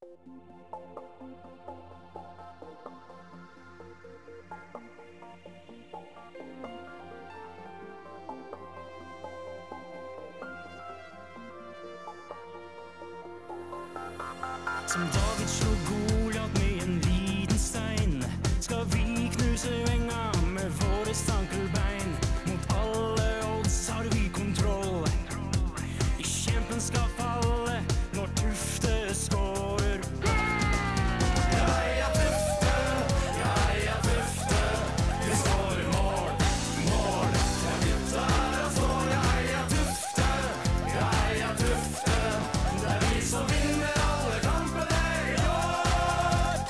Som David slo Goliat med en liten stein, skal vi knuse enga med våre stankelbein. Mot alle odds har vi kontroll. I kjempen skal falle når Tufte skårer. Heia Tufte, vi skårer mål, mål. Jeg bytter og står, heia Tufte, det er vi som vinner alle kampene i år.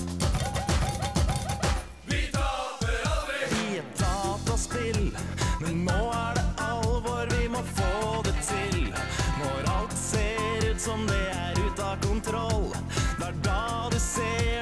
Vi taper aldri. Vi er dataspill, men nå er det alvor, vi må få det til. Når alt ser ut som det er ut av kontroll, det er da du ser